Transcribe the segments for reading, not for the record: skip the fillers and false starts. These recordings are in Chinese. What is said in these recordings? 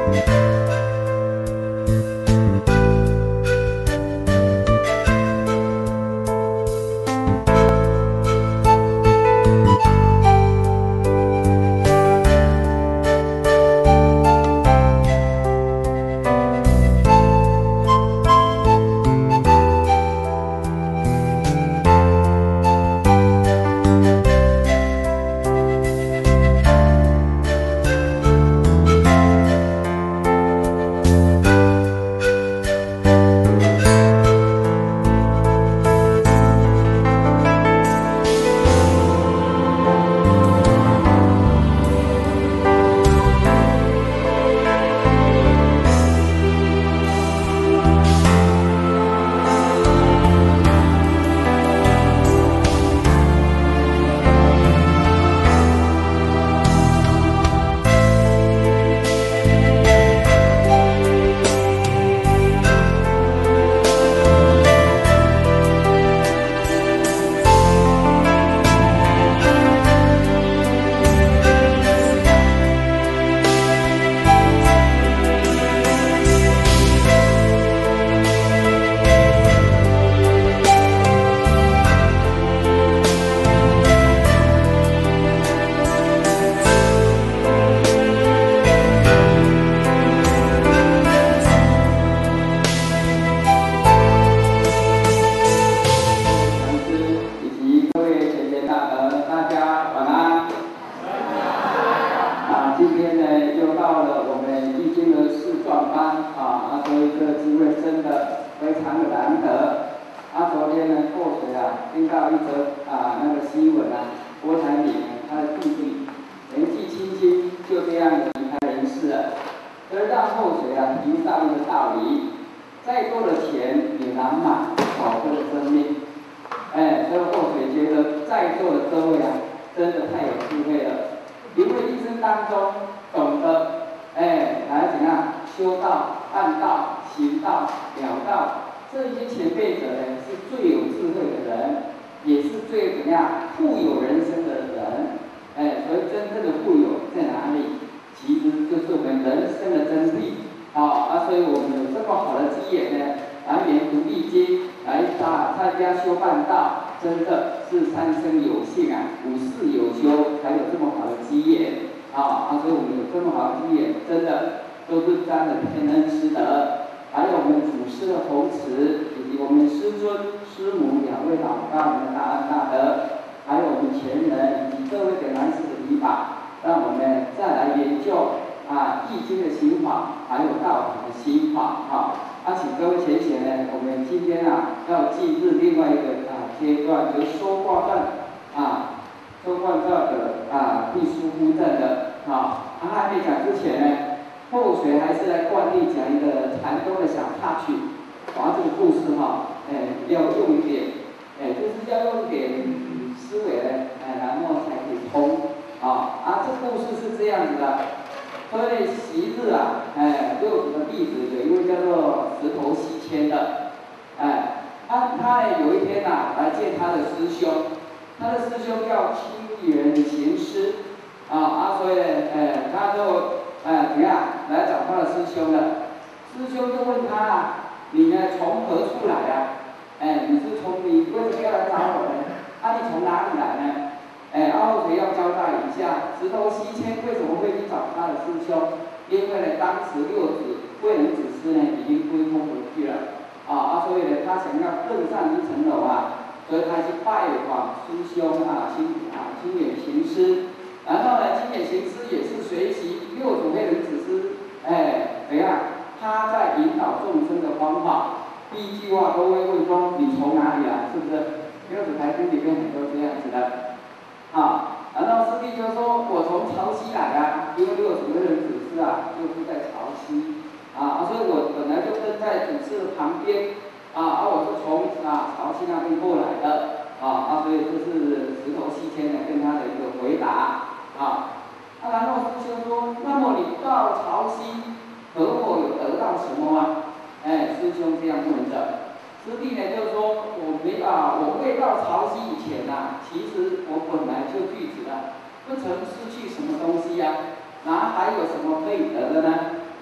哪还有什么可以得的呢？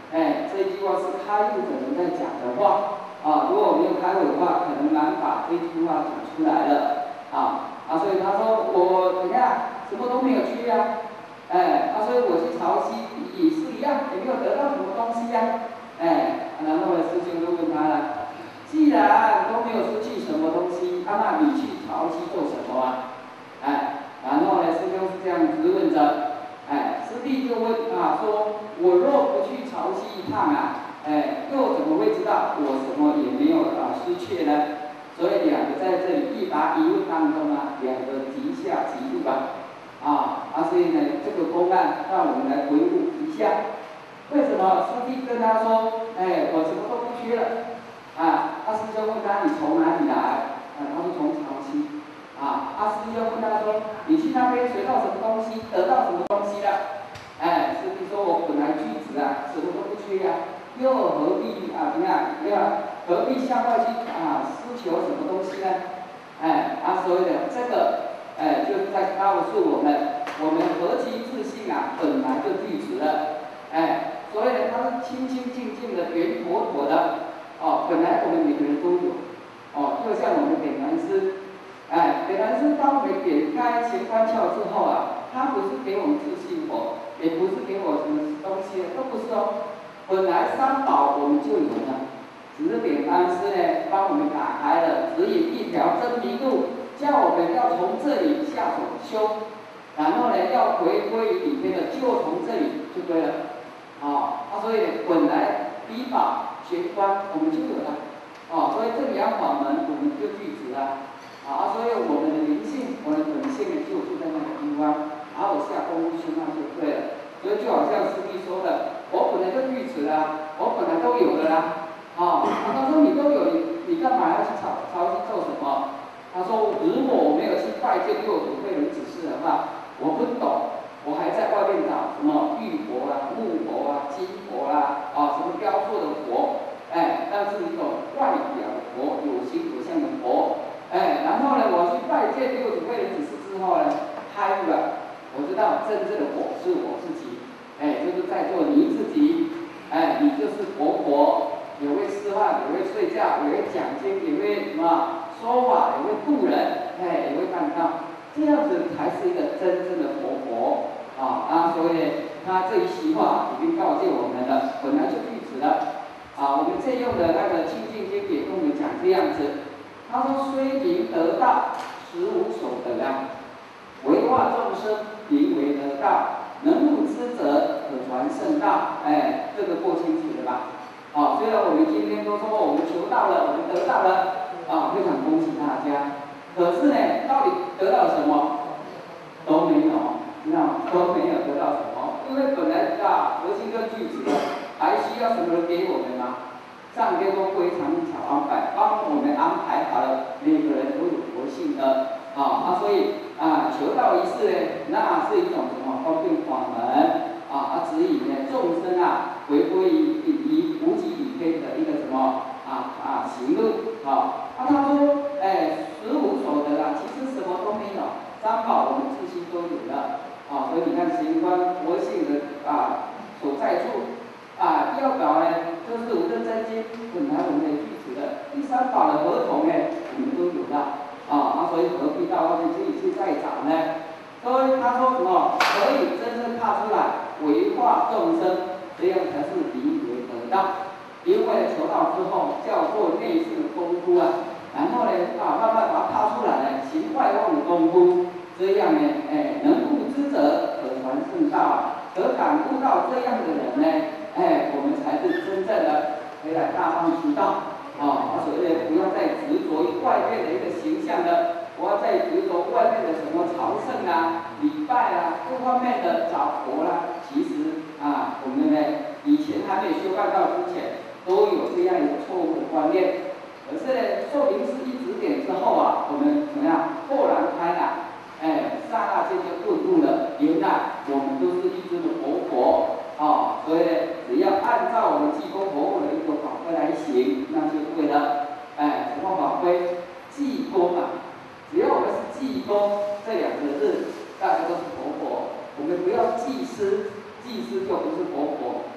这一句话是开悟的人在讲的话啊。如果没有开悟的话，可能难把这句话讲出来了所以他说我怎么样，什么都没有缺所以我去潮汐也是一样，也没有得到什么东西然后呢，师兄就问他了，既然都没有失去什么东西，那你去潮汐做什么然后呢，师兄是这样质问着，师弟就问说我若不去潮汐一趟又怎么会知道我什么也没有失去呢？所以两个在这里一答一问当中两个极下极度所以呢，这个公案让我们来回顾一下，为什么师弟跟他说，我什么都不缺了师兄问他你从哪里来？他说从潮汐师兄问他说你去那边学到什么东西，得到什么东西了？师弟说我本来具足什么都不缺又何必怎么样？何必向外去施求什么东西呢？所以呢，这个就是在告诉我们何其自信本来就具足了所以呢，它是清清净净的、圆妥妥的本来我们每个人都有就像我们点燃师点燃师当我们点开玄关窍之后它不是给我们自信火，也不是给我什么东西都不是本来三宝我们就有了，只是点燃师呢帮我们打开了，指引一条真明路，叫我们要从这里下手修，然后呢要回归于里面的，就从这里就对了所以呢，本来第一宝玄关我们就有了所以这两法门我们就具足了所以我们的灵性，我们的本性呢就在那个地方，我下功夫修那就对了。所以就好像师弟说的，我本来就具足了，我本来都有的啦他说你都有，你干嘛要去潮汐做什么？他说如果我没有去拜见六祖慧能指示的话，我不懂，我还在外面找什么玉佛木佛金佛什么雕塑的佛但是一种外表的佛，有形有相的佛然后呢，我去拜见六祖慧能指示之后呢，开悟了，我知道真正的我是我自己就是在做你自己你就是佛也会吃饭，也会睡觉，也会讲经，也会什么说法，也会度人也会办道，这样子才是一个真正的佛所以他这一席话已经告诫我们了，本来就具足了我们借用的那个清净经也跟我们讲这样子，他说虽名得道，实无所得为化众生，名为得道，能入之者可传圣道这个过清楚了吧虽然我们今天都说我们求到了，我们得到了非常恭喜大家，可是呢，到底得到什么？都没有，知道吗？都没有得到什么，因为本来核心就具足了，还需要什么人给我们吗？上天都非常巧安排，帮我们安排好了，每个人都有佛性的所以求道一事呢，那是一种什么方便法门指引呢众生回归于无极里面的一个什么行路他说实无所得其实什么都没有，三宝我们自心都有了所以你看玄关佛性的所在处第二宝呢就是无正真经，本来我们也具足的，第三宝的合同呢我们都有了所以何必到外面自己去再找呢？所以他说什么可以真正踏出来为化众生，这样才是名为得道。因为求道之后叫做内视的功夫然后呢慢慢把它踏出来行外望的功夫，这样呢能悟之者可传圣道可感悟到这样的人呢我们才是真正的可以来大放出道所以不要再执着于外面的一个形象的，不要再执着外面的什么朝圣礼拜各方面的找佛其实我们呢以前还没有修办道之前都有这样一个错误的观念，可是呢受名师一指点之后我们怎么样豁然开朗刹那间就顿悟了，原来我们都是一尊的佛所以呢只要按照我们济公活佛的一个法规来行，那就对了什么法规？济公只要我们是济公这两个字，大家都是佛我们不要祭司，祭司就不是佛所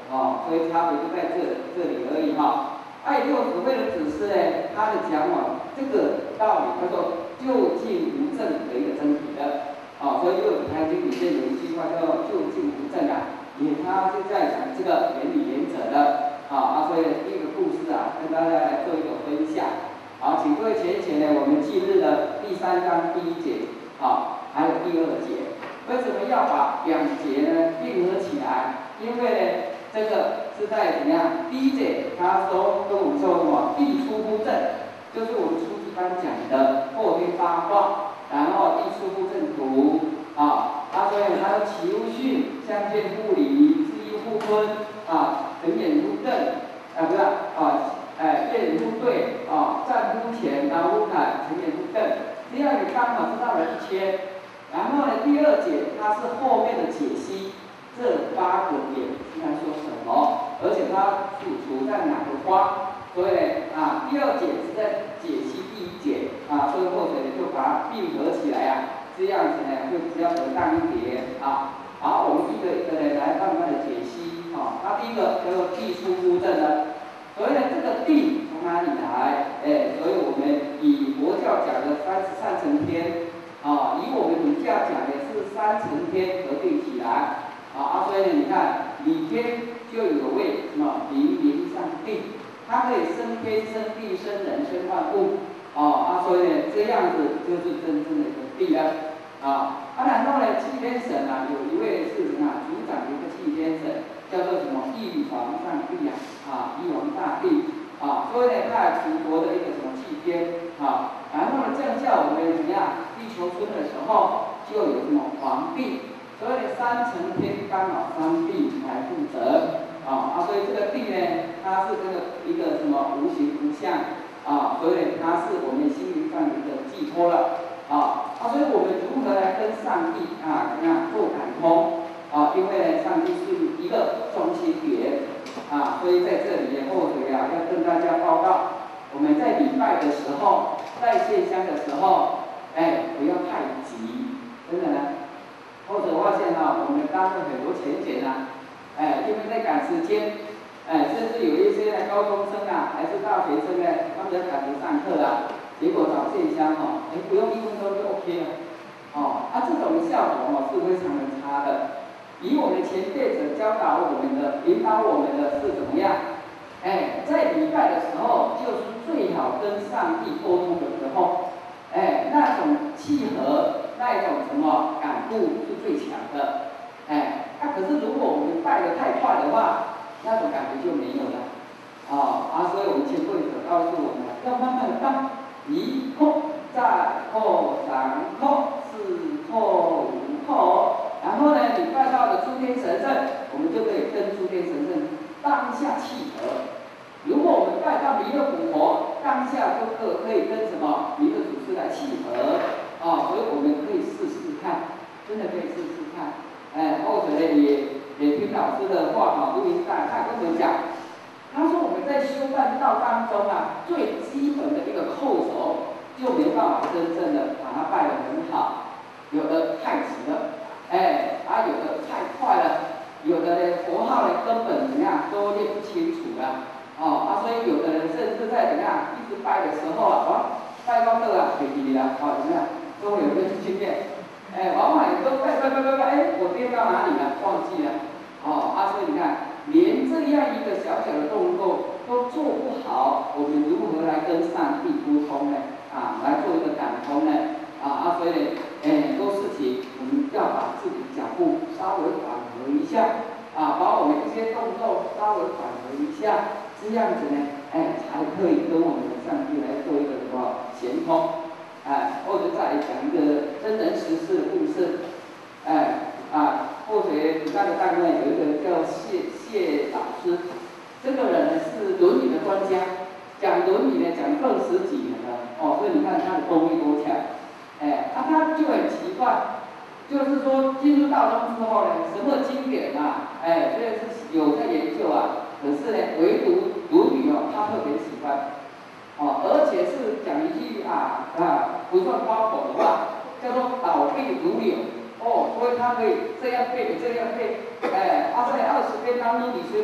所以差别就在这里而已哈。爱六祖慧能祖师呢，他的讲这个道理叫做究竟无证的一个真理的。所以六祖坛经里面有一句话叫做究竟无证他就在讲这个原理原则的。所以第一个故事跟大家来做一个分享。好，请各位浅浅呢，我们进入了第3章第1节，还有第2节。为什么要把2节呢并合起来？因为呢，这个是在怎么样？第1节他说跟我们说什么？地出乎正，就是我们初级班讲的后天八卦，然后地出乎正途，所以他说其无训，相见互离，知义互敦，成眼互正，不是辩互对，站乎前，然后互坎，成眼互正，这样也刚好是到了1千。然后呢，第2节它是后面的解析，这8个点应该说什么，而且它处在哪个花，所以第2节是在解析第1节，所以或者就把它并合起来这样子呢会比较得当一点好，我们一个一个的来慢慢的解析那第一个叫做地出乎正呢，所以呢这个地从哪里来？所以我们以佛教讲的33层天。以我们儒家讲的是3层天合并起来，所以呢，你看里天就有位什么明明上帝，它可以生天、生地、生人、生万物，所以呢，这样子就是真正的一个地了，然后呢，气天神有一位是什么主掌的一个气天神，叫做什么玉皇上帝玉皇大帝，所以呢，他也符合的一个什么气天，然后呢，降下我们怎么样？地球村的时候就有什么皇帝，所以呢3层天刚好3帝来负责，所以这个地呢，它是这个一个什么无形无相，所以它是我们心灵上的一个寄托了，所以我们如何来跟上帝怎样做感通？因为呢，上帝是一个中心点，所以在这里呢，或者要跟大家报告，我们在礼拜的时候，在献香的时候。不要太急，真的呢。或者发现我们单位很多浅显因为在赶时间，甚至有一些高中生还是大学生他们在赶着上课结果找献香不用1分钟就 OK 了，这种效果是非常的差的。以我们前辈者教导我们的、引导我们的是怎么样？在礼拜的时候，就是最好跟上帝沟通的时候。那种契合，那一种什么感悟是最强的，可是如果我们拜得太快的话，那种感觉就没有了，所以我们前辈者告诉我们，要慢慢的拜，一叩再叩3叩4叩5叩，然后呢，你拜到了诸天神圣，我们就可以跟诸天神圣当下契合。如果我们拜到弥勒古佛，当下就可以跟什么弥勒祖师来契合，所以我们可以试试看，真的可以试试看，或者呢也听老师的话录音带，他跟我们讲，他说我们在修办道当中最基本的一个叩首就没办法真正的把它拜得很好，有的太急了，有的太快了，有的呢佛号呢根本怎么样都念不清楚了。所以有的人甚至在怎么样一直拜的时候拜到这回题了，怎么样？都有一个经验，往往也都拜，我颠到哪里了？忘记了，所以你看，连这样一个小小的动作都做不好，我们如何来跟上帝沟通呢？来做一个感通呢？所以呢，很多事情我们要把自己的脚步稍微缓和一下，把我们一些动作稍微缓和一下。这样子呢，才可以跟我们的上帝来做一个什么衔通，或者再讲一个真人实事的故事，或者那个大概有一个叫谢老师，这个人呢是《论语》的专家，讲《论语》呢讲20几年了，所以你看他的功力多强，他就很奇怪，就是说进入道中之后呢，什么经典虽然是有在研究可是呢，唯独《论语》他特别喜欢，而且是讲一句不算夸口的话，叫做倒背如流，所以他可以这样背，这样背，在20篇当中，你随便给他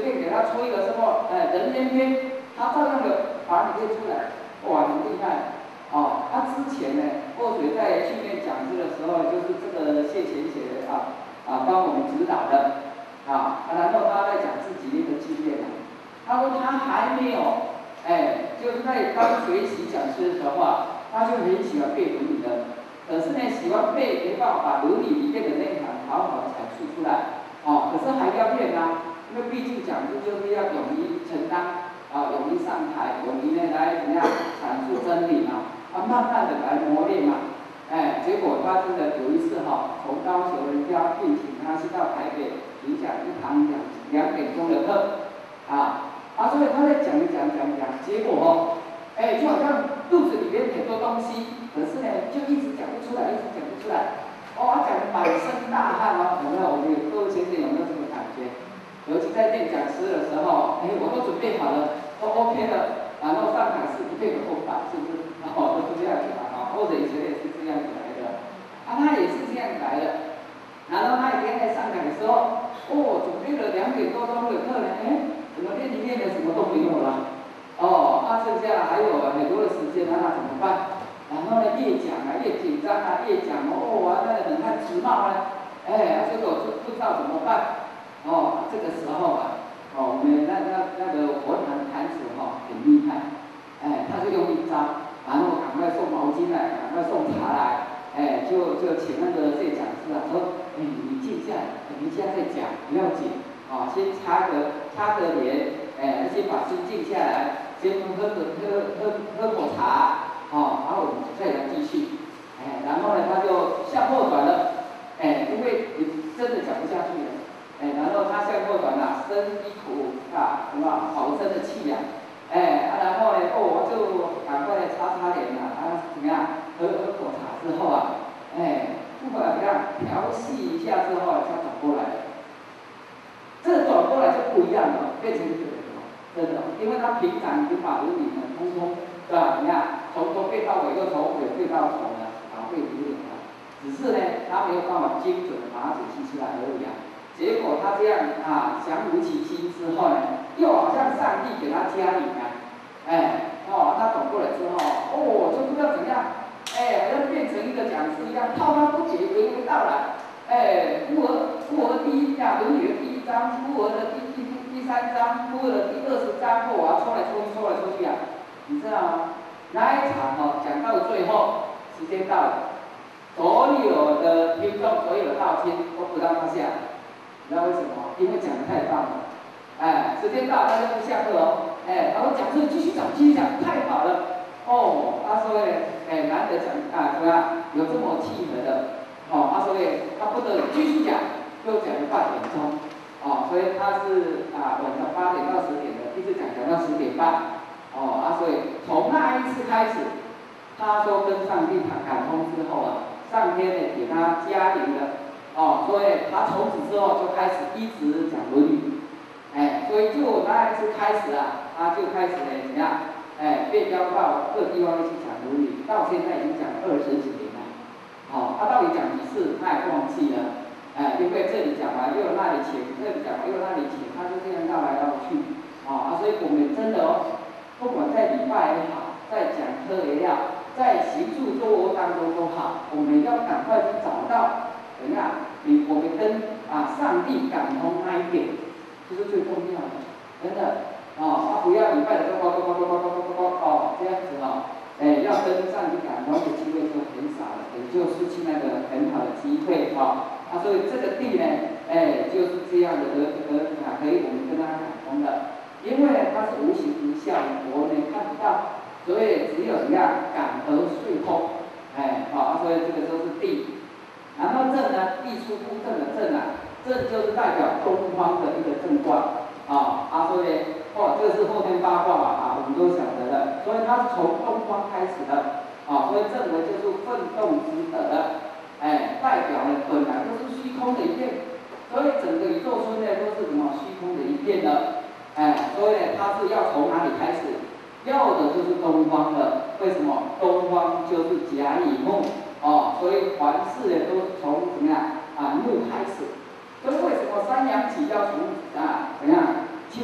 要出一个什么人间篇，他照样的把你列出来，哇，很厉害。哦，他之前呢，或许在训练讲师的时候，就是这个谢贤写的帮我们指导的然后他在讲自己的一个经验他说他还没有就是在刚学习讲师的时候他就很喜欢背伦理的，可是呢喜欢背没办法把伦理里面的内涵好好的阐述出来可是还要练因为毕竟讲师就是要勇于承担勇于上台，勇于呢来怎么样阐述真理慢慢的来磨练结果他真的有一次从高雄人家聘请他去到台北演讲一堂2点钟的课所以他在讲，结果就好像肚子里面很多东西，可是呢就一直讲不出来，他讲得满身大汗有没有？我们各位先生有没有这种感觉？尤其在练讲师的时候，我都准备好了，都 OK 了，然后上台是一片的空白，是不是？都是这样子或者以前也是这样子来的，他也是这样来的。然后那一天在上台的时候，准备了2点多钟的课呢，怎么练的什么都没有了，剩下还有很多的时间那怎么办？然后呢越讲越紧张越讲那个冷汗直冒结果就不知道怎么办，这个时候我们那个佛坛坛主很厉害，他就用一招。然后赶快送毛巾来，赶快送茶来，就请那个这讲师说，你静下来，你现在在讲不要紧，先擦个脸，先把心静下来，先喝口茶，然后我们再来继续，然后呢他就向后转了，因为你真的讲不下去了，然后他向后转深一口什么好深的气然后呢，我就赶快擦脸怎么样？喝口茶之后不管怎样调戏一下之后才转过来。这个转过来就不一样了，变成一个人了，真的，因为他平常已经把伦理通通，对吧？你看，从头背到尾，又从尾背到头背不了只是呢，他没有办法精准的把它解析出来而已结果他这样降伏其心之后呢，又好像上帝给他加礼他转过来之后，就不知道怎样，好像变成一个讲师一样，滔滔不绝，娓娓道来，复合第一伦理的第1章，复合的第3章，复合的第20章，抽来抽去你知道吗？那一场讲到最后，时间到了，所有的听众，所有的道亲都不让他下，你知道为什么？因为讲得太棒了，时间到，大家不下课然后讲师继续讲，太好了，他说难得讲怎么样有这么契合的，他说他不得继续讲，又讲了半点钟，所以他是晚上8点到10点的，一直讲到10点半，所以从那一次开始，他说跟上帝感通之后上天呢给他加临了，所以他从此之后就开始一直讲伦理。所以就那一次开始他就开始怎么样？被邀到各地方去讲伦理，到现在已经讲了20几年了。他到底讲几次，他也忘记了。因为这里讲完又那里请，这里讲完又那里请，他就这样绕来绕去。所以我们真的不管在礼拜也好，在讲课也好，在行住坐卧当中都好，我们要赶快去找到怎么样？我们跟上帝感通那一点。这是最重要的，真的他不要礼拜的这样子要跟上帝感通的机会就很少了，也就失去那个很好的机会所以这个地呢，就是这样的可以我们跟他感通的，因为呢它是无形无相，我们看不到，所以只有怎样感而遂通，所以这个就是地，然后正呢，地出不正的正正就是代表东方的一个正卦所以这是后天八卦我们都晓得的，所以它是从东方开始的所以正为就是奋斗之德的，代表呢本来都是虚空的一片，所以整个宇宙村呢都是什么虚空的一片的，所以呢它是要从哪里开始？要的就是东方的，为什么？东方就是甲乙木所以凡事呢都是从怎么样木开始。所以为什么3阳起要从怎样？青阳起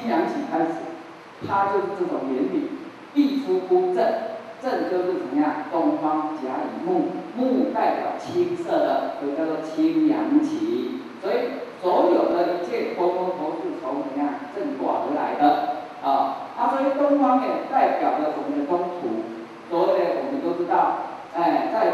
开始，它就是这种原理。地出孤正，正就是怎么样？东方甲乙木，木代表青色的，所以叫做青阳气。所以所有的一切都是从怎么样正卦而来的所以东方也代表了我们的东土。所以呢，我们都知道，在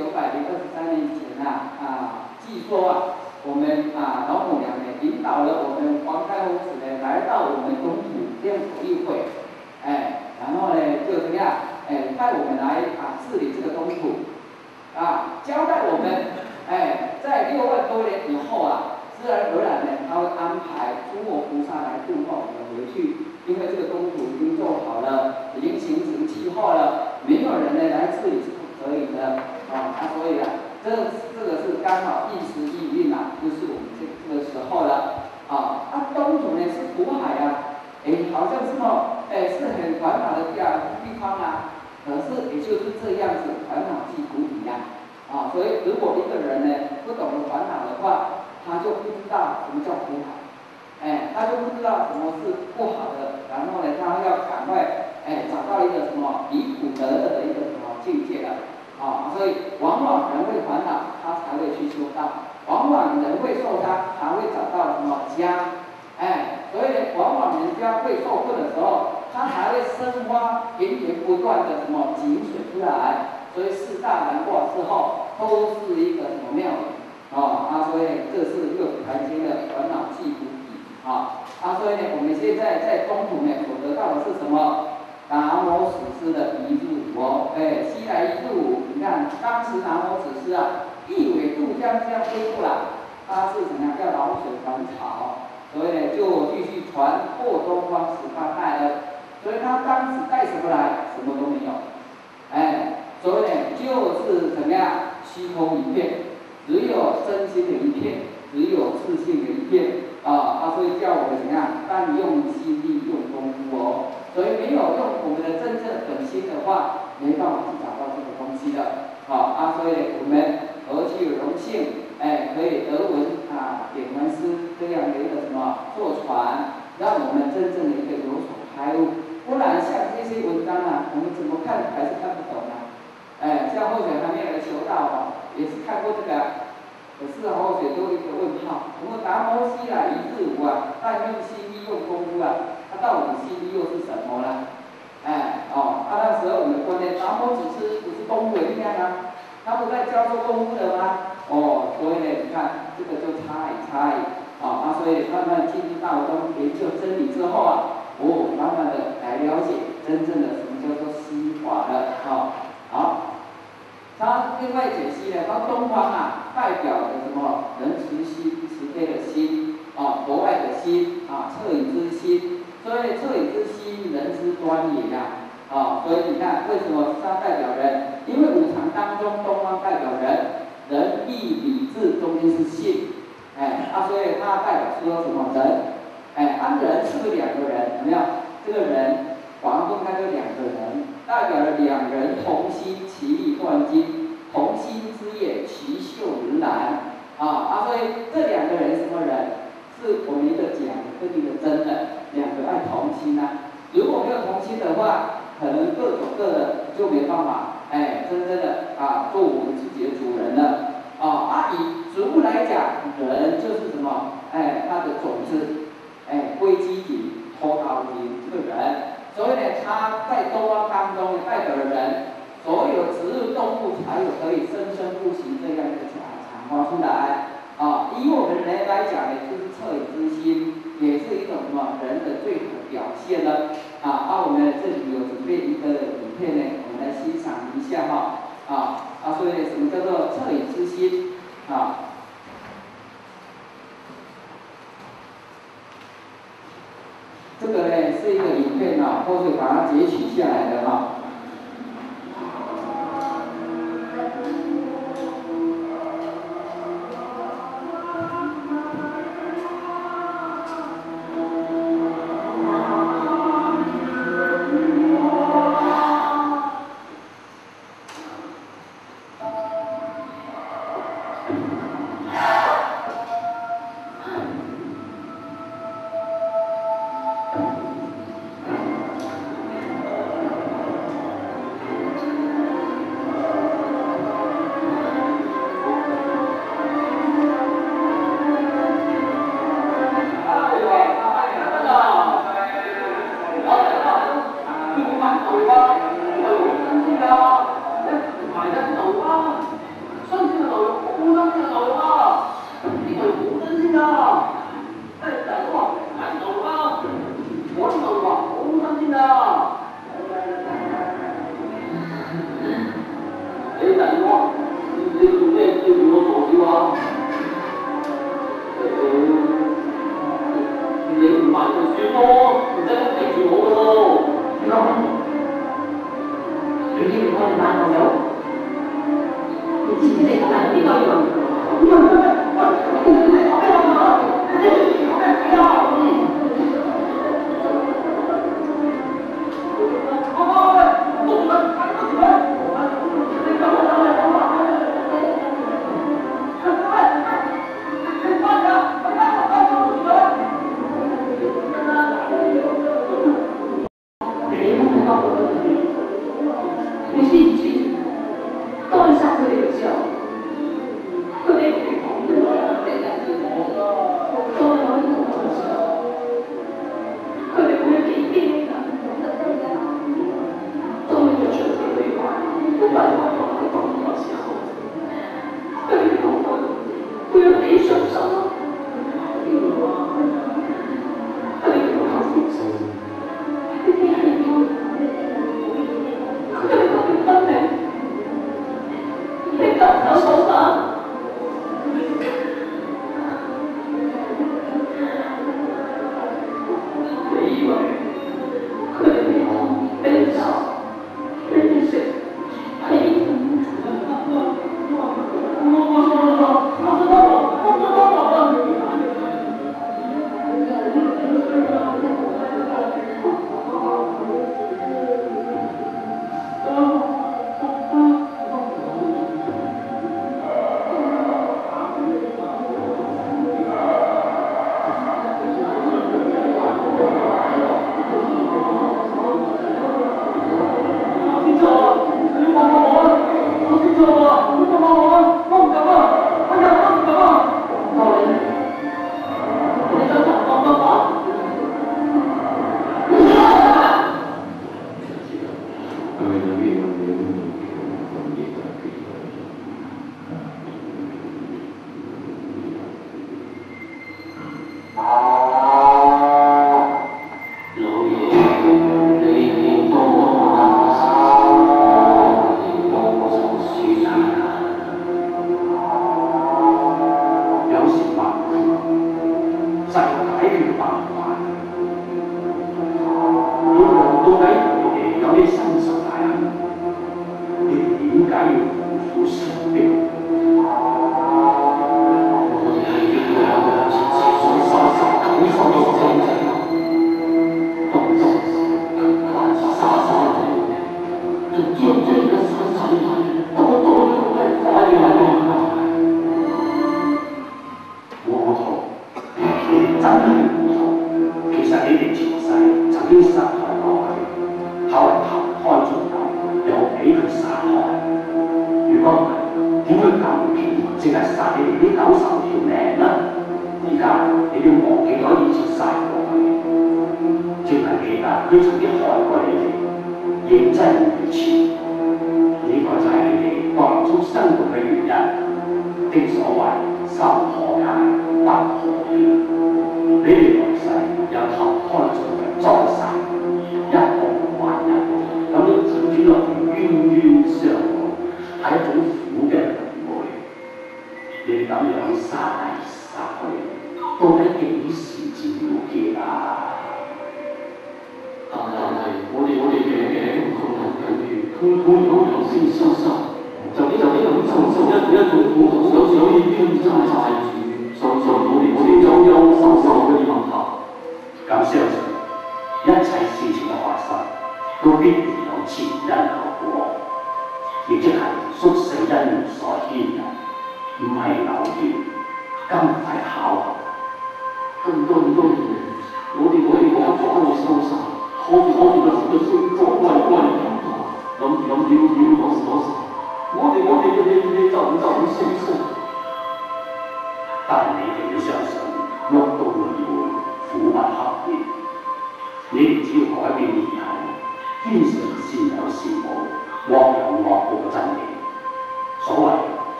6923年前据说我们老母娘呢引导了我们皇太后子呢来到我们东土练口议会，然后呢就怎么样，派我们来治理这个东土，交代我们，在6万多年以后自然而然呢，他会安排诸佛菩萨来度化我们回去，因为这个东土已经做好了，已经形成气候了，没有人呢来治理是不可以的所以这个是刚好一时意运就是我们这个时候了东土呢是苦海好像是是很烦恼的地方可是也就是这样子，烦恼即苦一样所以如果一个人呢不懂得烦恼的话，他就不知道什么叫苦海，他就不知道什么是不好的，然后呢，他要赶快找到一个什么离苦得乐的一个什么境界了所以往往人会烦恼，他才会去修道；往往人会受伤，才会找到什么家，所以呢，往往人家会受困的时候，他才会生发源源不断的什么井水出来。所以4大难卦之后，都是一个什么妙理所以这是6台阶的烦恼即苦体所以呢，我们现在在东土呢所得到的是什么？达摩祖师的一日五西来一日五。你看当时达摩祖师一苇渡江这样恢复了，他是怎么样？叫老水还潮，所以呢就继续传过东方18代了。所以他当时带什么来？什么都没有，所以呢就是怎么样？虚空一片，只有真心的一片，只有自信的一片所以叫我们怎么样？但用心力，用功夫所以没有用我们的真正本心的话，没办法去找到这个东西的所以我们何其有荣幸，可以得闻点闻师这样的一个什么坐传，让我们真正的一个有所开悟。不然像这些文章我们怎么看还是看不懂像后学还没有来求道也是看过这个可是后学都有一个问号，我们达摩西来一日无但用心力用功夫他到底心力又是什么呢？那时候我们观念，达摩祖师不是功夫的力量他不在教授功夫的吗？所以呢，你看这个就差异所以慢慢进入道中研究真理之后慢慢的来了解真正的什么叫做心法了好，他另外解析呢，他东方代表的什么仁慈心、慈悲的心博爱的心恻隐之心，所以恻隐之心，人之端也所以你看为什么它代表人？因为五常当中，东方代表人，仁义礼智中间是信，所以它代表说什么人？人是不是2个人？有没有？这个人广东它就2个人，代表了2人同心，其利断金，同心之业，其秀如兰所以这2个人什么人？是我们一个讲特定的真的，2个爱同心如果没有同心的话，可能各走各的，就没办法真正的做我们自己的主人了以植物来讲，人就是什么？它的种子归基体，脱桃体这个人，所以呢，它在东方当中代表了人，所有植物动物才有可以生生不息这样一个产发出来以我们人来讲呢，就是恻隐之心，也是一种什么人的最好的表现了我们这里有准备一个影片呢，我们来欣赏一下所以什么叫做恻隐之心这个呢是一个影片或者把它截取下来的慢佢算咯，唔使咁逼住我噶咯。你講乜？你知唔知我哋班朋友？你知唔知你今日邊個要？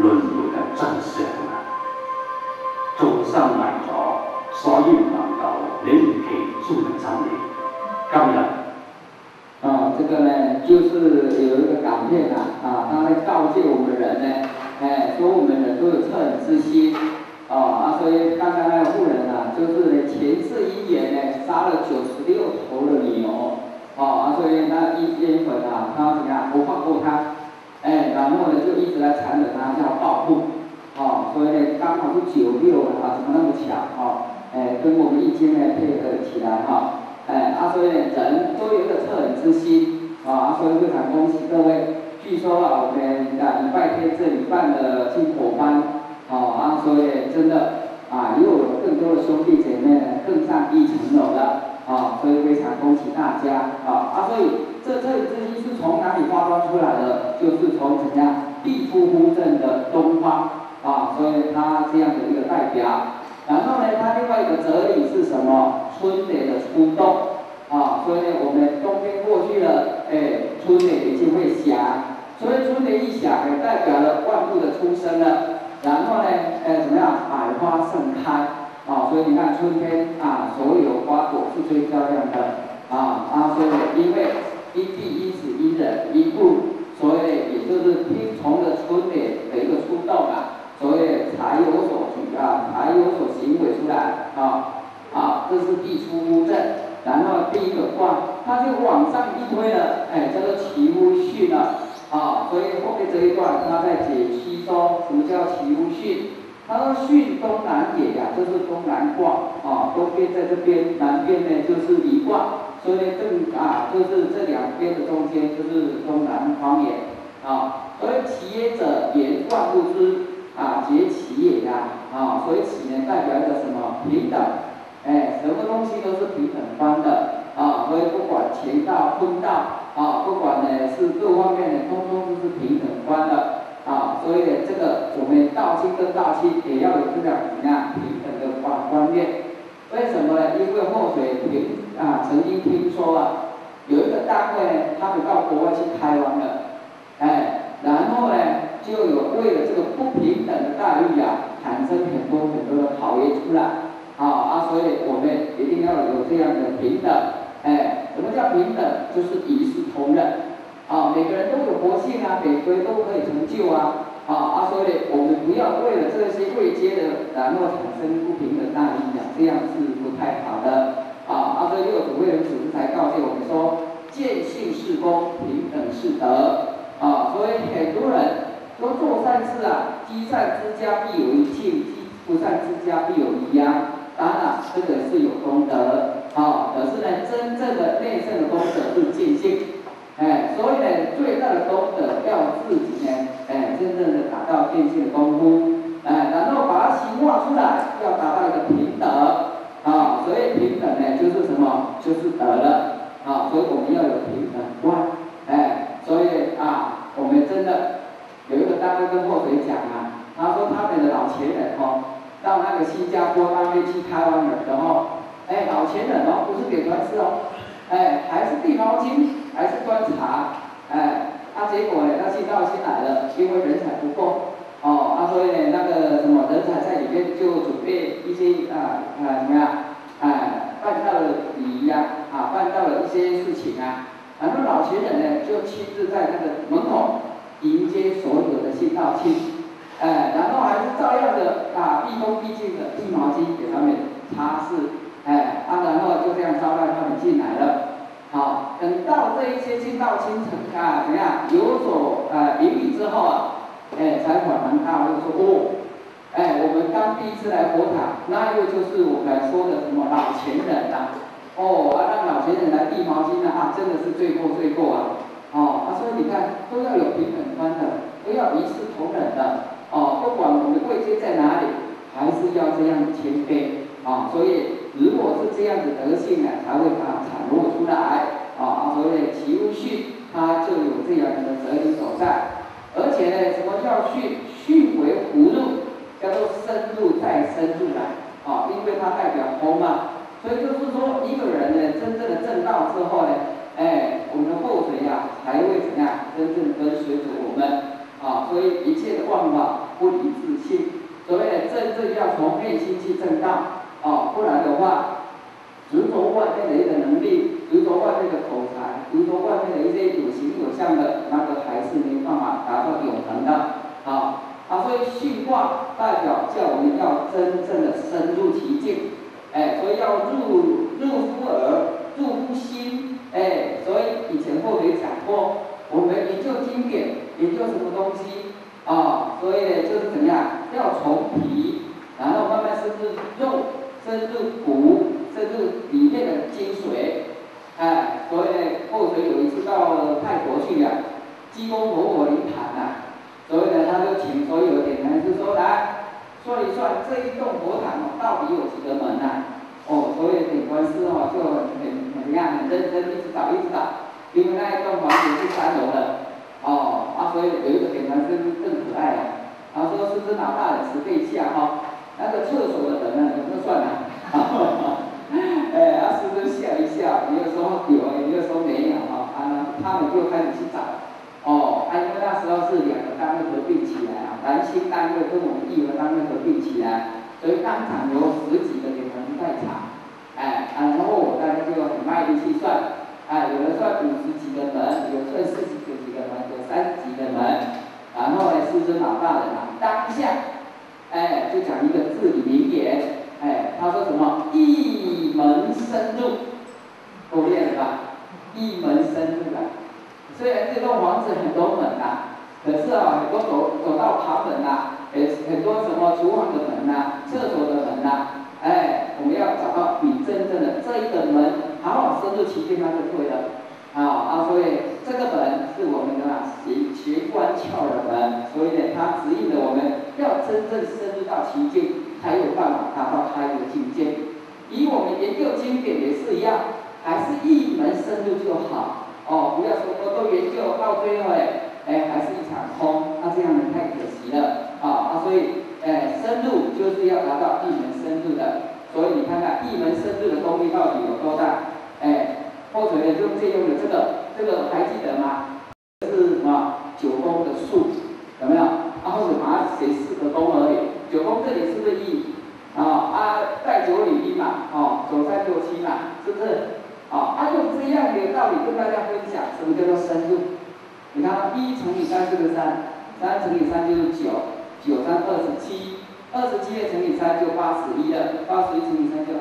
轮流嘅真相啊！眾生迷咗，所以唔能夠理其中嘅真理。今日这个呢，就是有一个港片他在告诫我们人呢，说我们人都有恻隐之心，所以刚刚那个妇人就是呢前世因缘呢杀了96头的牛，所以那烟粉他怎么样不放过他，然后呢就一直来缠着他要报复，所以呢刚好是96怎么那么巧跟我们易经呢配合起来所以呢，人都有一个恻隐之心所以非常恭喜各位。据说我们礼拜天这里办的进火班，所以真的又有更多的兄弟姐妹呢更上一层楼了所以非常恭喜大家所以这恻隐之心是从哪里发光出来的？就是从怎样地出呼正的东方所以它这样的一个代表。然后呢，它另外一个哲理是什么？春雷的出动所以呢，我们冬天过去了，春雷已经会响，所以春雷一响，也代表了万物的出生了。然后呢，怎么样？百花盛开所以你看春天所有花朵是最漂亮的所以呢，因为因地因时因人因物，所以也就是听从了春雷的一个出动所以才有所举才有所行为出来这是地出呼正。然后第一个卦，它就往上一推了，叫做奇乌巽了所以后面这一段他在解析说什么叫奇乌巽。他说巽东南也就是东南卦东边在这边，南边呢就是离卦，所以呢就是这两边的中间就是东南方也所以其也者言万物之皆其也所以其呢代表一个什么平等。什么东西都是平等观的所以不管乾道、坤道不管呢是各方面的，通通都是平等观的所以呢，这个我们道亲跟道亲也要有这样怎么样平等的观念。为什么呢？因为后水曾经听说有一个单位呢，他们到国外去开荒了，然后呢，就有为了这个不平等的待遇产生很多很多的考验出来。所以我们一定要有这样的平等。什么叫平等？就是一视同仁。每个人都有活性每个人都可以成就所以我们不要为了这些位阶的，然后产生不平等待遇这样是不太好的所以六祖慧能祖师才告诫我们说，见性是功，平等是德所以很多人都做善事积善之家必有余庆，积不善之家必有余当然这个是有功德可是呢，真正的内圣的功德是见性所以呢，最大的功德要自己呢真正的达到见性的功夫然后把它行化出来，要达到一个平等所以平等呢就是什么？就是德了所以我们要有平等观所以我们真的有一个单位跟后水讲他说他们的老前人到那个新加坡那边去开荒的时候，老前人不是给船吃还是递毛巾，还是端茶，结果呢，那新道新来了，因为人才不够，所以呢，那个什么人才在里面就准备一些怎么样，办到了礼仪办到了一些事情然后老前人呢就亲自在那个门口迎接所有的新道亲。然后还是照样的毕恭毕敬的递毛巾给他们擦拭，然后就这样招待他们进来了。等到这一些新道亲怎么样有所言语之后才恍然大悟说我们刚第一次来佛堂，那一位就是我们说的什么老前人让老前人来递毛巾真的是罪过罪过所以你看都要有平等观的，都要一视同仁的。不管我们的位阶在哪里，还是要这样谦卑所以如果是这样子德性才会袒露出来所以奇乌巽它就有这样的哲理所在。而且呢，什么叫巽？巽为葫芦，叫做深入再深入来因为它代表空所以就是说一个人呢真正的正道之后呢我们的后水才会怎样真正跟随着我们所以一切的万法不离自性。所谓的真正要从内心去正道，不然的话，执着外面的一个能力，执着外面的口才，执着外面的一些有形有相的，那个还是没办法达到永恒的。所以训话代表叫我们要真正的深入其境，所以要入乎耳，入乎心，所以以前后面讲过，我们研究经典，研究什么东西，所以就是怎么样，要从皮，然后慢慢深入肉，深入骨，深入里面的精髓，所以后水有一次到泰国去呀，济公活佛灵坛所以呢，他就请所有的点坛师说来算一算这一栋佛堂到底有几个门所有的点官师就很认真一直找，因为那一栋房子是3楼的，所以有一个点坛师更可爱他说师老大人慈悲一下那个厕所的门有没有算师尊笑一笑，也有说有，也有说没有他们就开始去找。因为那时候是2个单位合并起来南新单位跟我们义和单位合并起来，所以当场有10几个点人在场，然后我大家就很卖力去算，有的算50几个门，有算40几个门，有30几个门，然后呢，师尊老大人当下，就讲一个至理名言，他说什么？一门深入，够练了吧？一门深入虽然这栋房子很多门可是很多走到旁门很多什么厨房的门厕所的门我们要找到你真正的这一个门，好好深入其境，那就对了。所以这个门是我们的学关窍的门，所以呢，它指引了我们要真正深入到其境，才有办法达到开悟境界。以我们研究经典也是一样，还是一门深入就好。不要什么都研究到最后还是一场空，这样太可惜了所以深入就是要达到一门深入的，所以你看看一门深入的功力到底有多大？或者呢就借用了这个还记得吗？这是什么9宫的数，有没有？或者把它写4个宫而已。9宫这里是不是一？带9里一嘛，9、3、6、7嘛，是不是？用这样的道理跟大家分享，什么叫做深入？你看1乘以3是不是3？3乘以3就是9，9、3、27，27乘以3就81了，81乘以3就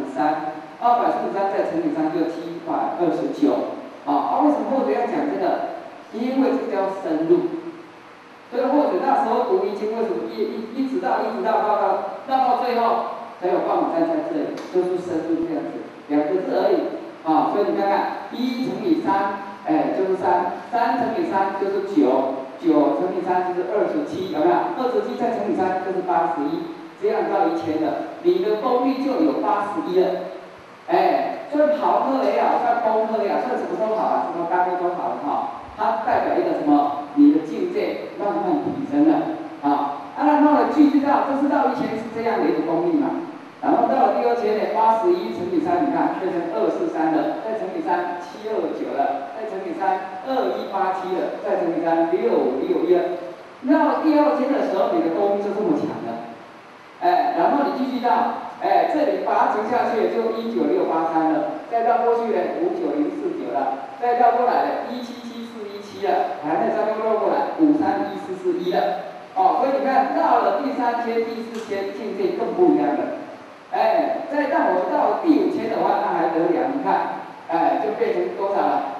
243，243再乘以3就729。为什么或者要讲这个？因为这叫深入。所以或者那时候读易经，为什么一直到最后才有办法站在这里，就是深入这样子，2个字而已。所以你看看，1乘以3，就是3，3乘以3就是9，9乘以3就是27，有没有？27再乘以3就是81，这样到1000了，你的功力就有81了。所以好科也好，算功课也好，算什么都好什么单位都好它代表一个什么？你的境界慢慢提升了然后呢，继续到，这是到1000是这样的一个功力嘛。然后到了第2000呢，81乘以3，你看变成243了，再乘以3 729了，再乘以3 2187了，再乘以3 6561了。到第2000的时候，你的功力就这么强了。然后你继续到，这里把它乘下去就19683了，再到过去呢59049了，再到过来177417了，再上面落过来53141了。所以你看到了第3000、第4000，境界更不一样了。再到我到了第5000的话，那还得了？你看，就变成多少了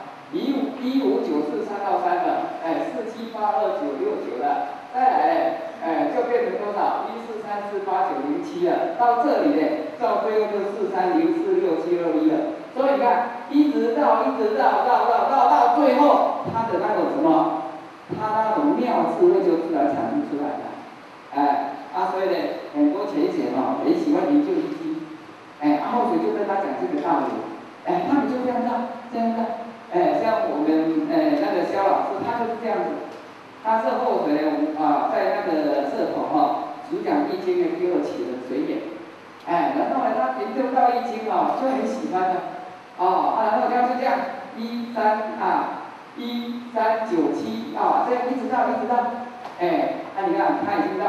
？15943到3了，4782969了。再来就变成多少？143489007了。到这里呢，到最后就4304671了。所以你看，一直到最后，它的那种什么，它那种妙智慧就自然产生出来了。所以呢，很多前贤很喜欢研究易经，后学就跟他讲这个道理，他们就这样干，像我们那个肖老师，他就是这样子。他是后学在那个社团主讲易经呢，给我起了水眼，然后呢，他研究到易经就很喜欢的，然后他就这样1397这样一直到，你看他已经到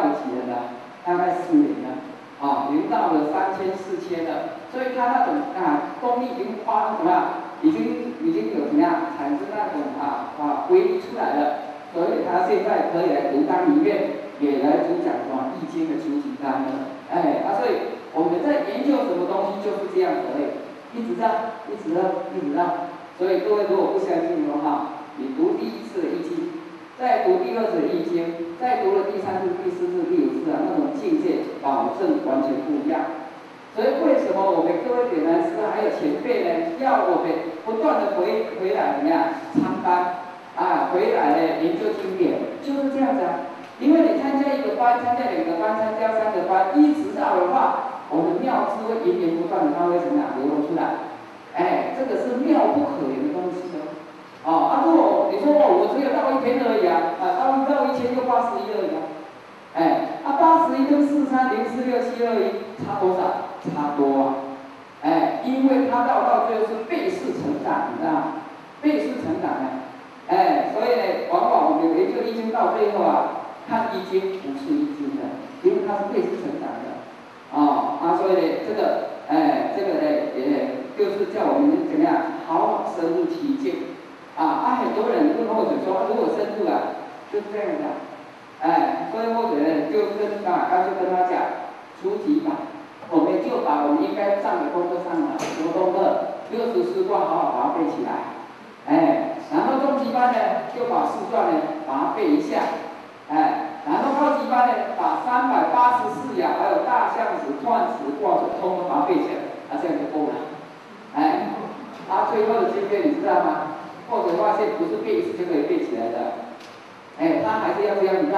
了几人了？大概4年了，已经到了3000、4000了，所以他那种功力已经发什么？已经有怎么样产生那种威力出来了，所以他现在可以来独当一面，也来主讲什么易经的初级班了，所以我们在研究什么东西就是这样子而已，一直让，所以各位如果不相信的话，你读第1次的易经，再读第2次的易经，再读了第3次、第4次、第5次那种境界保证完全不一样。所以为什么我们各位点燃师还有前辈呢，要我们不断的回来怎么样参班回来呢研究经典，就是这样子啊。因为你参加1个班，参加2个班，参加3个班，一直到的话，我们妙智会源源不断的，它会怎么样流露出来？这个是妙不可言的东西哦。如果你说我只有绕1天而已绕1圈就81而已81跟4304671差多少？差多因为它到最后是倍式成长，你知道吗？倍式成长所以呢，往往我们研究易经到最后看易经不是易经的，因为它是倍式成长的所以呢，这个呢，也就是叫我们怎么样好深入其境很多人问或者说，如果深入就是这样的所以或者呢，就跟他讲初级版。我们就把我们应该上的功课上了，什么功课？64卦好好把它背起来，然后中级班呢就把4传呢把它背一下，然后高级班呢把384爻还有大象辞、彖辞、卦辞通通把它背起来，这样就够了，最后的经验你知道吗？或者发现不是背一次就可以背起来的，他还是要这样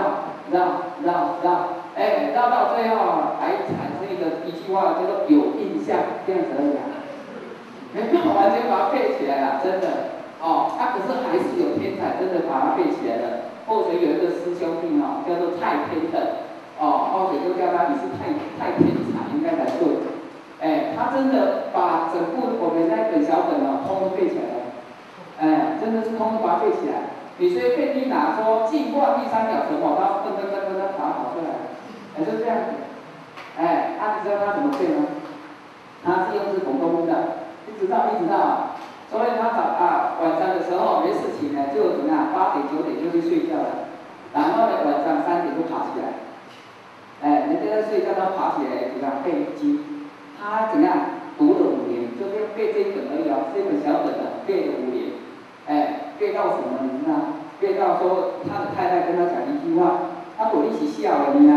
绕到最后还产生一句话叫做有印象，这样子而已没有完全把它背起来了，真的可是还是有天才真的把它背起来了。或者有一个师兄弟叫做太天等或者就叫他你是太天才应该才对，他真的把整部我们那本小本通通背起来了，真的是通通把它背起来。你随便一拿说进卦第3爻什么，他噔把它跑出来了，就这样子。你知道他怎么背吗？他是用字孔功的，一直到，所以他晚上的时候没事情呢，就怎么样8点9点就去睡觉了，然后呢晚上3点就爬起来，人家在睡觉，他爬起来怎么样背易经，他怎么样读了5年，就背这一本而已这本小本背了5年。背到什么你知道？背到说他的太太跟他讲一句话，我一起笑了你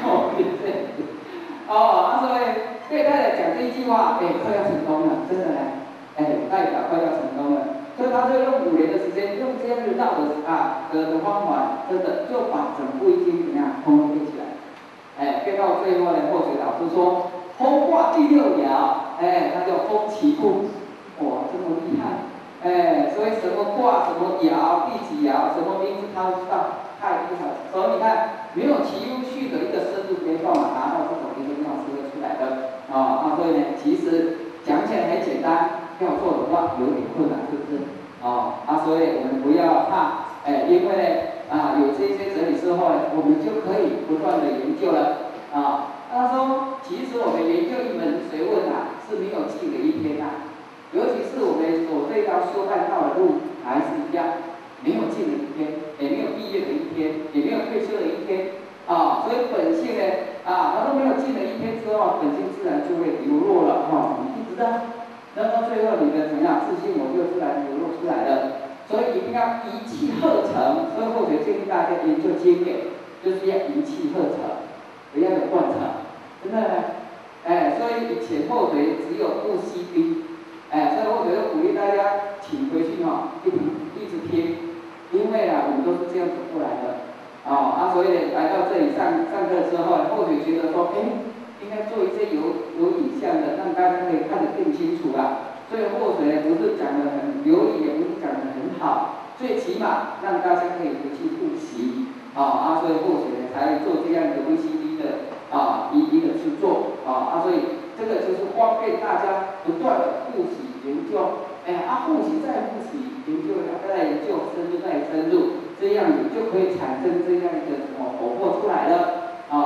所以对太太讲这一句话，快要成功了，真的代表快要成功了。所以他就用5年的时间，用这样子绕的方法，真的就把整部易经怎么样通通背起来。背到最后呢，或者老师说风卦第6爻，那叫风其库，哇，这么厉害。所以什么卦、什么爻、第几爻、什么名字他都知道，太厉害了。所以你看，没有其优序的一个深入没办法拿到这种一个妙智慧出来的所以呢，其实讲起来很简单，要做的话有点困难，是不是？所以我们不要怕，因为呢有这些整理之后呢，我们就可以不断的研究了他说，其实我们研究一门学问是没有尽的一天尤其是我们走这条修道的路，还是一样，没有尽的一天，也没有毕业的一天，也没有退休的一天所以本性呢它都没有尽的一天之后，本性自然就会流落了你一直然后最后你的怎么样自信我就自然流露出来了。所以一定要一气呵成，所以或者建议大家研究经验，就是要一气呵成，不要有惯常，真的所以前后腿只有不息兵。所以我觉得鼓励大家请回去一直听，因为我们都是这样走过来的所以来到这里上课之后，或许觉得说应该做一些有影像的，让大家可以看得更清楚所以或许不是讲得很流利，也不是讲得很好，最起码让大家可以回去复习所以或许才做这样的 VCD 的一个制作所以这个就是方便大家不断的复习研究，复习再复习，研究再研究，深入再深入，这样你就可以产生这样一个什么火候出来了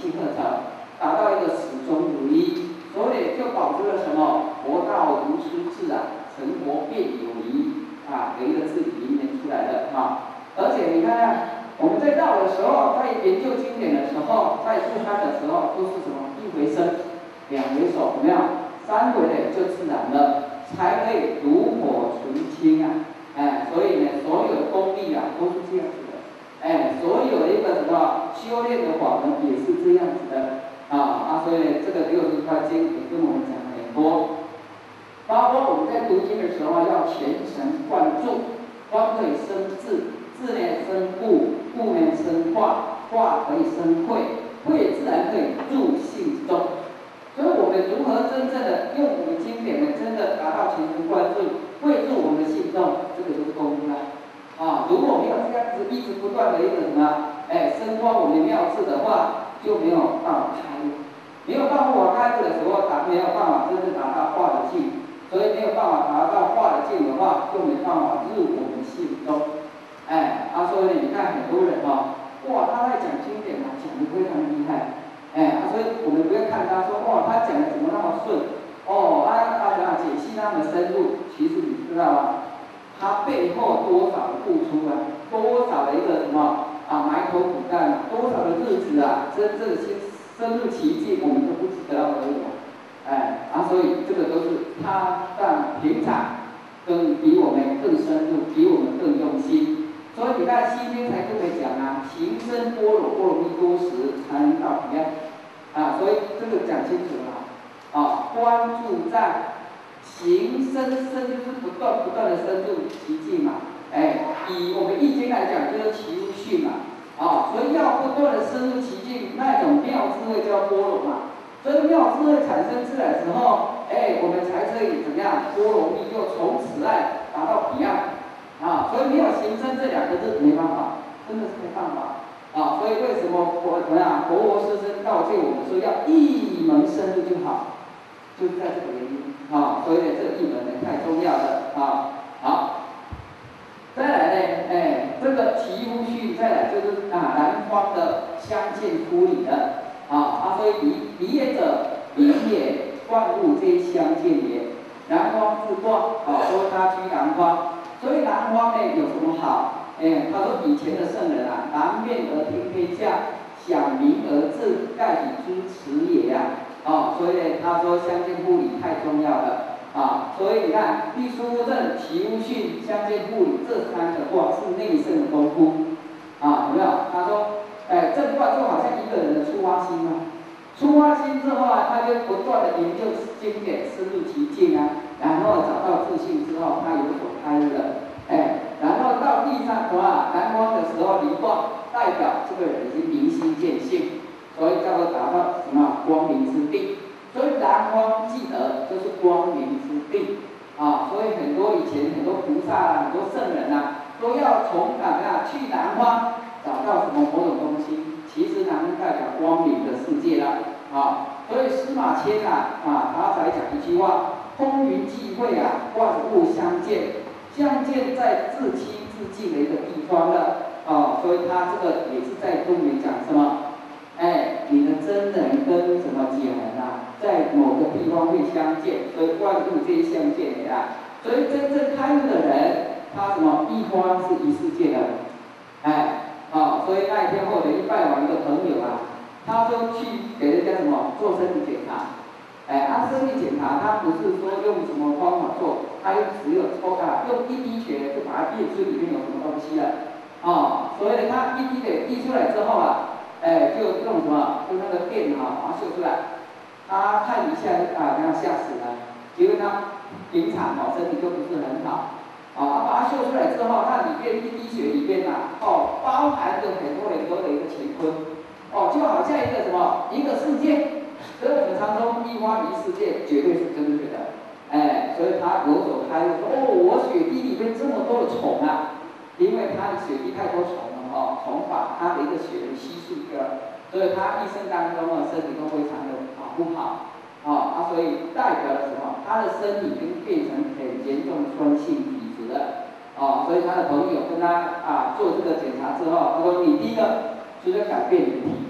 气呵成，达到一个始终如一，所以就保持了什么？佛道如出自然，成佛便有疑啊，有一个字里面出来的啊。而且你看看，我们在道的时候，在研究经典的时候，在出刊的时候，都是什么？一回生，两回熟，有没有？三回的就自然了，才可以炉火纯青啊！哎，所以呢，所有的功力啊，都是这样子的。哎，所有的一个什么修炼的法门也是这样子的啊！所以这个60块经也跟我们讲很多，包括我们在读经的时候要全神贯注，观可以生智，智呢生悟，悟呢生化，化可以生慧，慧自然可以入性之中。所以我们如何真正的用我们经典呢，真的达到全神贯注，汇入我们的信中，这个就是功夫了。啊，如果没有这样子一直不断的一个什么，深化我们妙智的话，就没有办法开悟，没有办法开悟的时候，没有办法真正达到化的境，所以没有办法达到化的境的话，就没办法入我们信中。所以你看很多人哇，他在讲经典讲得非常厉害。所以我们不要看他说哇，他讲的怎么那么顺解析那么深入，其实你知道吗？他背后多少的付出啊，多少的一个什么埋头苦干，多少的日子啊，真正的深入其境，我们都不知道而已所以这个都是他让平常比我们更深入，比我们更用心。所以你看《心经》才特别讲行深般若波罗蜜多时，才能到彼岸所以这个讲清楚了关注在行深就是不断的深入其境嘛。以我们易经来讲，就是其无序嘛。所以要不断的深入其境，那种妙智慧叫波罗嘛。所以妙智慧产生出来的时候，我们才可以怎么样？波罗蜜又从此岸达到彼岸所以没有行深这2个字没办法，真的是没办法所以为什么佛陀师生告诫我们说要一门深入就好，就是在这个原因所以这个一门呢太重要了好，再来呢，这个其无序，再来就是南方的相见夫理的所以离也者，离也，万物皆相见也。南方自光说他居南方，所以南方呢有什么好？他说以前的圣人南面而听天下，享名而治，盖以诸此也所以呢，他说相见夫理太重要了所以你看隶书正、其无序、相见夫理这3个卦是内圣的功夫有没有？他说正卦就好像一个人的出发心出发心之后他就不断的研究经典，深入其境然后找到自信之后，他有所开悟了然后到地上南方的时候，离卦代表这个人已经明心见性，所以叫做达到什么光明之地。所以南方记得就是光明之地所以很多以前很多菩萨很多圣人都要从去南方找到什么某种东西，其实南方代表光明的世界了所以司马迁他才讲一句话：空云际会万物相见，相见在自清自净的一个地方了所以他这个也是在跟我们讲什么？你的真人跟什么假人在某个地方会相见，所以万物皆相见的所以真正开悟的人，他什么一花是一世界的所以那一天后来拜访一个朋友他说去给人家什么做身体检查，身体检查他不是说用什么方法做，他只有用一滴血就把它验出里面有什么东西了所以他一滴血滴出来之后就用什么？用那个电把它秀出来。他看一下让他吓死了，因为他平常身体就不是很好把它秀出来之后，那里面一滴血里面包含着很多很多的一个乾坤就好像一个什么一个世界。所以我们常说一花一世界绝对是正确的所以他有所开悟说我血滴里面这么多的虫因为他的血滴太多虫了虫把他的一个血吸收掉了，所以他一生当中身体都非常的不好所以代表了什么？他的身体已经变成很严重的酸性体质了所以他的朋友跟他做这个检查之后，他说你第一个就是改变你的体质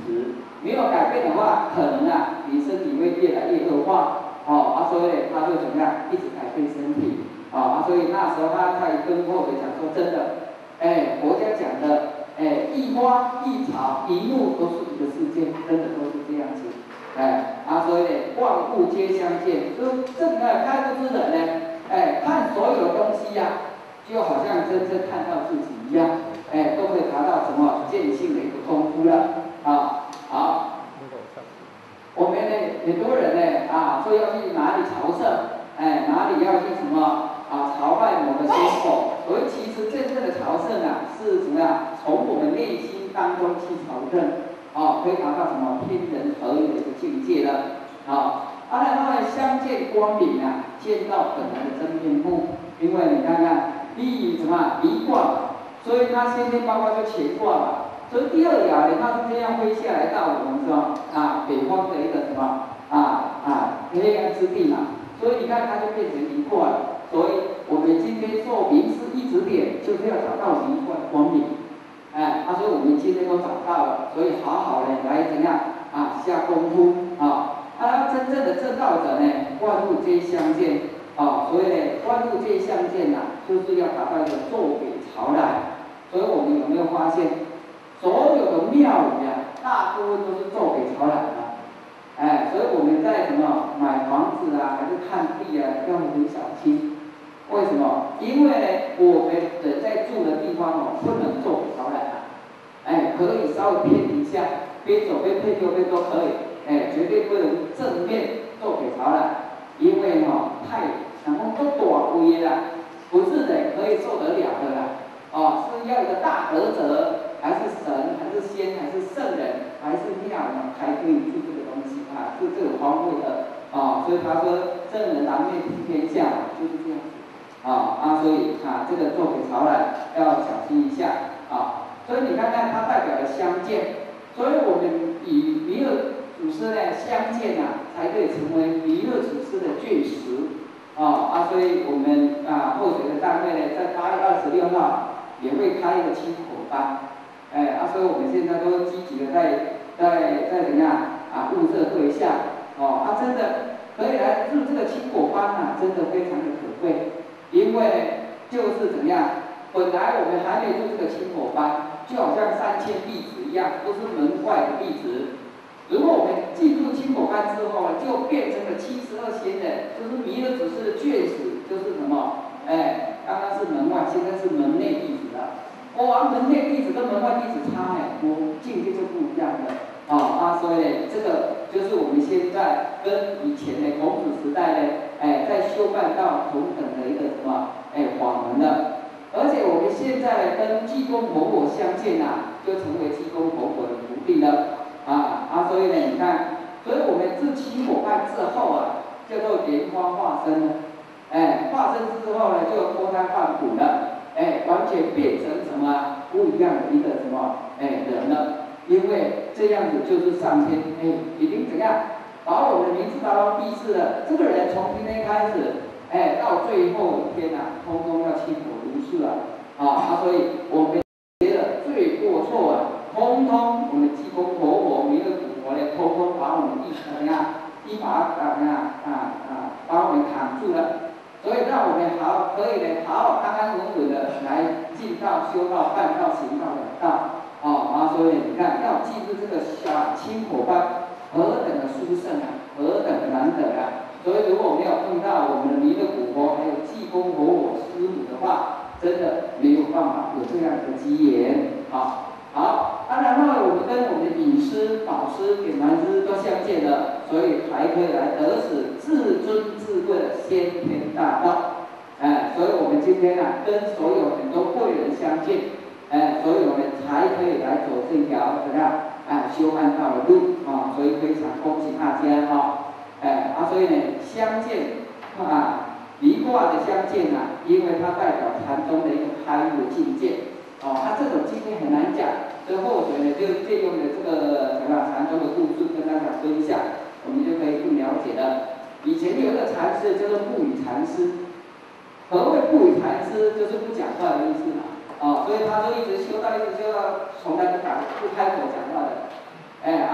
时，没有改变的话，可能啊，你身体会越来越恶化。所以呢，他就怎么样，一直改变身体。所以那时候他跟后水讲说，真的，佛家讲的，一花一草一木都是一个世界，真的都是这样子。所以呢，万物皆相见，就这个开悟之人呢，看所有的东西呀、就好像真正看到自己一样，都可以达到什么见性的一个功夫了。好。我们呢，很多人呢，说要去哪里朝圣，哪里要去什么朝拜某个仙佛，而其实真正的朝圣啊，是怎么样？从我们内心当中去朝圣，可以达到什么天人合一的一个境界了。然后呢，相见光明啊，见到本来的真面目。因为你看看，离什么离卦，所以它先天包括就乾卦嘛。所以第二爻呢，它是这样飞下来到我们是吧？北方的一个什么黑暗之地嘛。所以你看，它就变成离卦了。所以我们今天做名师一指点，就是要找到离卦的光明。所以我们今天都找到了，所以好好的来怎样下功夫真正的正道者呢，万物皆相见。所以呢，万物皆相见就是要达到一个坐北朝南。所以我们有没有发现？所有的庙宇大部分都是坐北朝南的。所以我们在什么买房子还是看地要很小心。为什么？因为呢，我们人在住的地方不能坐北朝南可以稍微偏一下，边左边偏右边都可以，绝对不能正面坐北朝南，因为太都短规啦，不是人可以受得了的啦。是要一个大德者。还是神，还是仙，还是圣人，还是庙才可以做这个东西是这个方位的所以他说圣人难面平天下，就是这样子所以这个坐北朝南要小心一下所以你看看它代表了相见，所以我们与弥勒祖师呢相见才可以成为弥勒祖师的眷属所以我们后学的单位呢，在8月26号也会开一个清火班。所以我们现在都积极的在怎样物色对象真的可以来入这个清火班真的非常的可贵，因为就是怎么样，本来我们还没入这个清火班，就好像3000弟子一样，都是门外的弟子。如果我们进入清火班之后就变成了72仙人，就是弥勒祖师的眷属，就是什么？刚刚是门外，现在是门内弟子了。门内弟子跟门外弟子差境界就不一样的所以呢，这个就是我们现在跟以前的孔子时代呢，在修办到同等的一个什么法门了。而且我们现在跟济公活佛相见就成为济公活佛的徒弟了所以呢，你看，所以我们自清火班之后叫做莲花化身了。化身之后呢，就脱胎换骨了。完全变成什么不一样的一个什么人了，因为这样子就是上天已经怎样把我们的名字达到第四了。这个人从今天开始到最后一天通通要清火如是所以我们觉得罪过错通通我们济公活佛弥勒祖佛呢，通通把我们一把把我们扛住了。所以让我们可以呢，好好安安稳稳的来进道、修道、办道、行道、养道所以你看，要记住这个清火班何等的殊胜何等的难得所以如果没有碰到我们的弥勒古佛还有济公活佛师母的话，真的没有办法有这样的机缘然后我们跟我们的隐师、导师、点传师都相见了，所以还可以来得此至尊至贵的先天大道。所以我们今天跟所有很多贵人相见，所以我们才可以来走这条怎么样修安道的路所以非常恭喜大家所以呢，相见离卦的相见因为它代表禅宗的一个开悟的境界这种境界很难讲。所以后学呢，就借用了这个禅宗的故事跟大家分享，我们就可以更了解了。以前有一个禅师叫做不语禅师，何谓不语禅师？就是不讲话的意思所以他就一直修到，从来不开口讲话的。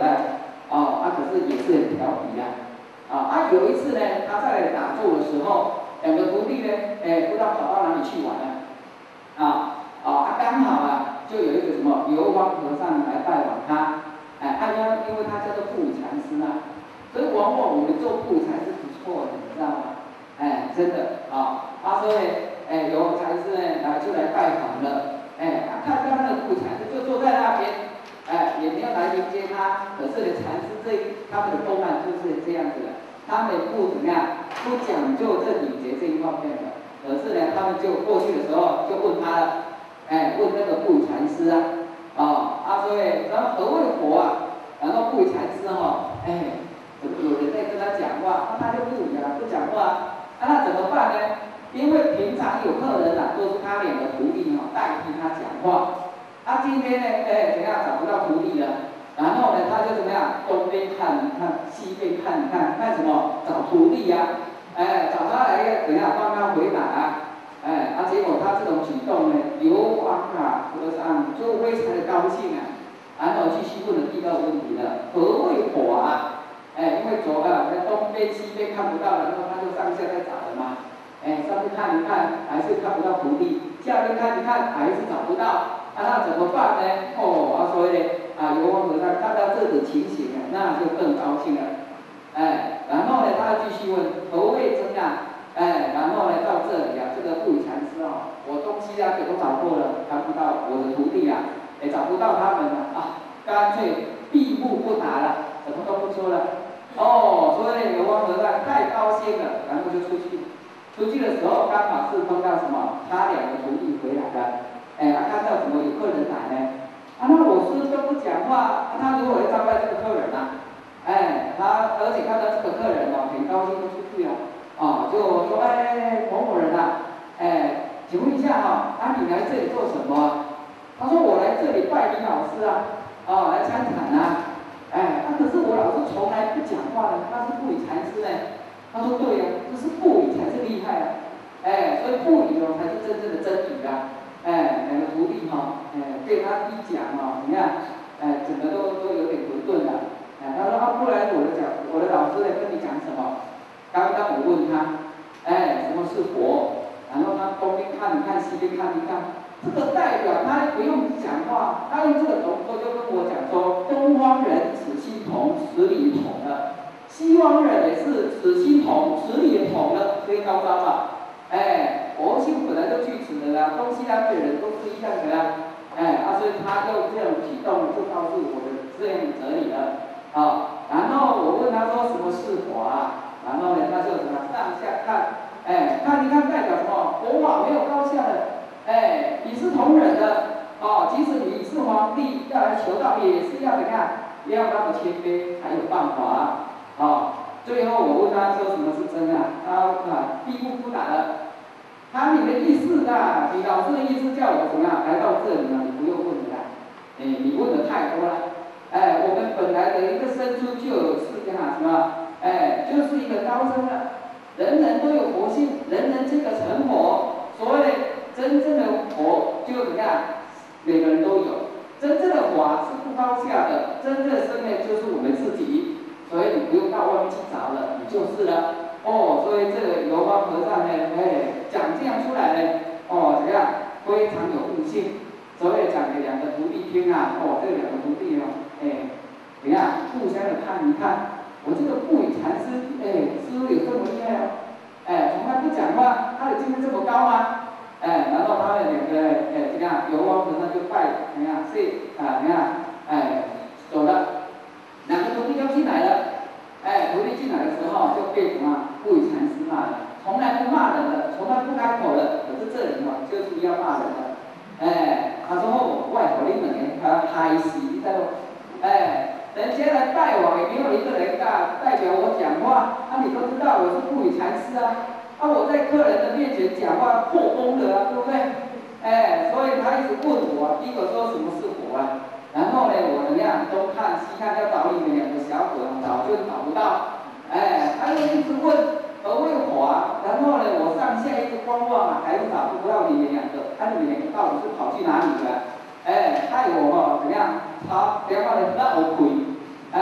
对？可是也是很调皮有一次呢，他在打坐的时候，两个徒弟呢，不知道跑到哪里去玩了，刚好就有一个什么流光和尚来拜访他，因为他叫做布禅师所以往往我们做布禅是不错的，你知道吗？真的所以有禅师呢就来拜访了，看到那个布禅师就坐在那边，也没有来迎接他，可是呢，禅师他们的公案就是这样子的，他们不怎么样，不讲究这礼节这一方面的，可是呢，他们就过去的时候就问他了，问那个布禅师所以然后何谓佛然后布禅师怎么有人在跟他讲话，他就不讲话那怎么办呢？因为平常有客人都是他两个徒弟代替他讲话，今天呢，怎样找不到徒弟了，然后呢，他就怎么样，东边看一看，西边看一看，看什么？找徒弟找他来怎样帮他回答结果他这种举动呢，流光和尚就非常的高兴然后继续问了第二个问题了，何谓火因为东边西边看不到了，然后他就上下在找了嘛，上面看一看还是看不到徒弟，下面看一看还是找不到，那怎么办呢？所以呢，流光和尚看到这种情形那就更高兴了，然后呢，他继续问何谓真然后呢，到这里这个布禅师我东西给都找过了，看不到我的徒弟也找不到他们了干脆闭目不答了，什么都不说了。所以呢，流光和尚太高兴了，然后就出去。出去的时候刚好是碰到什么？他两个徒弟回来了，看到什么有客人来呢？那我师都不讲话，他如何招待这个客人他而且看到这个客人很高兴就出去了，就说某某人请问一下你来这里做什么他说我来这里拜李老师来参禅可是我老师从来不讲话的，他是不理禅师他说对这是不理才是厉害所以不理才是真正的真理两个徒弟被他一讲你看整个都有点混沌了他说不然我的老师跟你讲什么？刚刚我问他什么是佛？然后他东边看一看，西边看一看，这个代表他不用讲话，他用这个动作就跟我讲说：东方人此心同，此理同了；西方人也是此心同，此理也同了，所以高招佛性本来就具此的东西南北人都是一样的所以他就这样举动就告诉我的这样的哲理了然后我问他说什么是佛然后呢，他就什么上下看，看一看代表什么？佛法没有高下的，你是同忍的，即使你是皇帝要来求道，也是要怎样？要那么谦卑才有办法最后我问他说什么是真他闭目不答了。你的意思你老师的意思叫我怎么样来到这里呢？你不用问了你问的太多了。我们本来的一个生出就有是什么？就是一个高僧了。人人都有佛性，人人这个成佛。所谓的真正的佛就怎么样？每个人都有。真正的法是不高下的，真正的生命就是我们自己。所以你不用到外面去找了，你就是了。所以这个流光和尚讲这样出来呢，怎么样？非常有悟性。所以讲给两个徒弟听这两个徒弟怎么样？互相的看一看，我这个不语禅师，师傅有这么厉害从来不讲话，他的境界这么高吗？然后他们两个怎么样？流光和尚就拜怎么样？怎么样？走了，两个徒弟就进来了。徒弟进来的时候就被什么不语禅师骂了，从来不骂人的，从来不开口的，可是这里就是要骂人的。他说外国的人害死你知道人家来拜我也没有一个人代表我讲话你都知道我是不语禅师我在客人的面前讲话破功的对不对？所以他一直问我第一个说什么是佛然后呢我怎么样东看西看要找你们两个小鬼找就找不到他又一直问何谓佛然后呢我上下一直观望还是找不到你们两个你们两个到底是跑去哪里了害我怎么样然后呢让我亏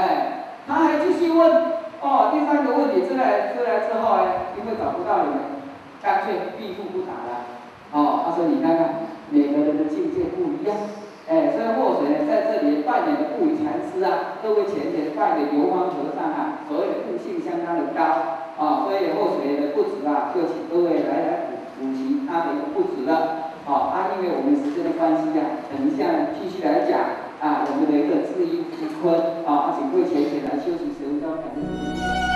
问哦，第三个问题，追来之后呢，因为找不到你们，干脆闭腹不答了。哦，所以你看看，每个人的境界不一样。所以祸水呢，在这里扮演的不语禅师啊，各位前辈扮演的游方和尚啊，所谓的悟性相当的高啊，所以祸水的不止啊，就请各位来补齐他的一个不止了。因为我们时间的关系啊，等一下继续来讲我们的一个智音浮坤请各位前辈来休息10分钟，感谢。